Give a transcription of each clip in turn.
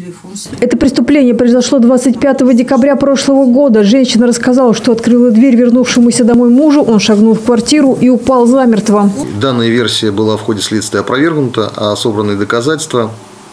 Это преступление произошло 25 декабря прошлого года. Женщина рассказала, что открыла дверь вернувшемуся домой мужу. Он шагнул в квартиру и упал замертво. Данная версия была в ходе следствия опровергнута, а собранные доказательства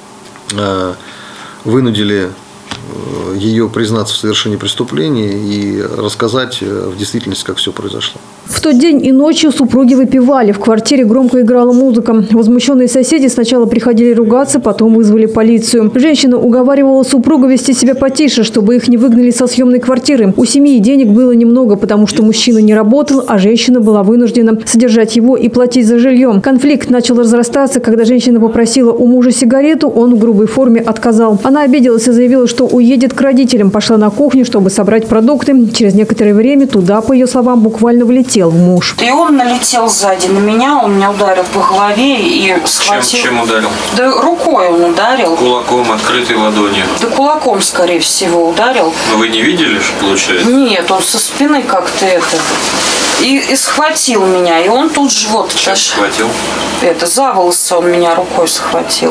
вынудили ее признаться в совершении преступления и рассказать в действительности, как все произошло. В тот день и ночью супруги выпивали. В квартире громко играла музыка. Возмущенные соседи сначала приходили ругаться, потом вызвали полицию. Женщина уговаривала супруга вести себя потише, чтобы их не выгнали со съемной квартиры. У семьи денег было немного, потому что мужчина не работал, а женщина была вынуждена содержать его и платить за жилье. Конфликт начал разрастаться, когда женщина попросила у мужа сигарету, он в грубой форме отказал. Она обиделась и заявила, что уедет к родителям. Пошла на кухню, чтобы собрать продукты. Через некоторое время туда, по ее словам, буквально влетел муж. И он налетел сзади на меня, он меня ударил по голове и схватил. Чем ударил? Да рукой он ударил. Кулаком, открытой ладонью? Да кулаком, скорее всего, ударил. Но вы не видели, что получается? Нет, он со спины как-то И схватил меня, и он тут же вот... Чем схватил? За волосы он меня рукой схватил.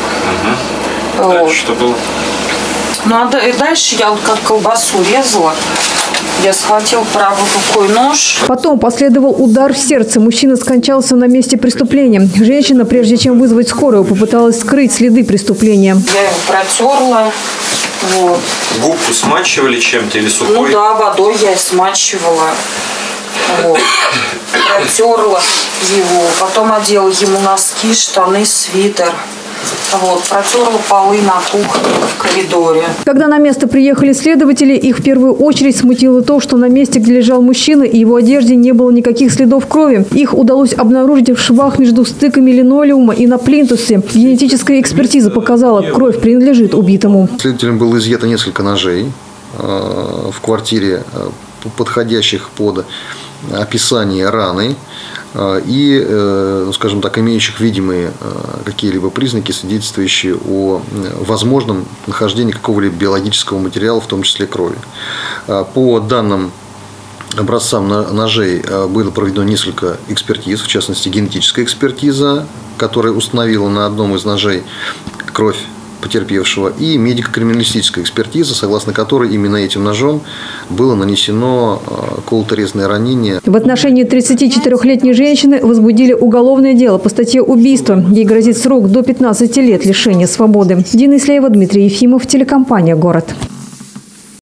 Угу. Вот. Дальше что было? Ну, а дальше я вот как колбасу резала. Я схватил правой рукой нож. Потом последовал удар в сердце. Мужчина скончался на месте преступления. Женщина, прежде чем вызвать скорую, попыталась скрыть следы преступления. Я его протерла. Вот. Губку смачивали чем-то или сухой? Ну да, водой я и смачивала. Вот. Протерла его. Потом одела ему носки, штаны, свитер. Вот, протерла полы на кухне в коридоре. Когда на место приехали следователи, их в первую очередь смутило то, что на месте, где лежал мужчина, и его одежде не было никаких следов крови. Их удалось обнаружить в швах между стыками линолеума и на плинтусе. Генетическая экспертиза показала, кровь принадлежит убитому. Следователям было изъято несколько ножей в квартире, подходящих под описание раны и, скажем так, имеющих видимые какие-либо признаки, свидетельствующие о возможном нахождении какого-либо биологического материала, в том числе крови. По данным образцам ножей было проведено несколько экспертиз, в частности генетическая экспертиза, которая установила на одном из ножей кровь потерпевшего, и медико-криминалистическая экспертиза, согласно которой именно этим ножом было нанесено колото-резное ранение. В отношении 34-летней женщины возбудили уголовное дело по статье убийства. Ей грозит срок до 15 лет лишения свободы. Дина Исляева, Дмитрий Ефимов, телекомпания «Город».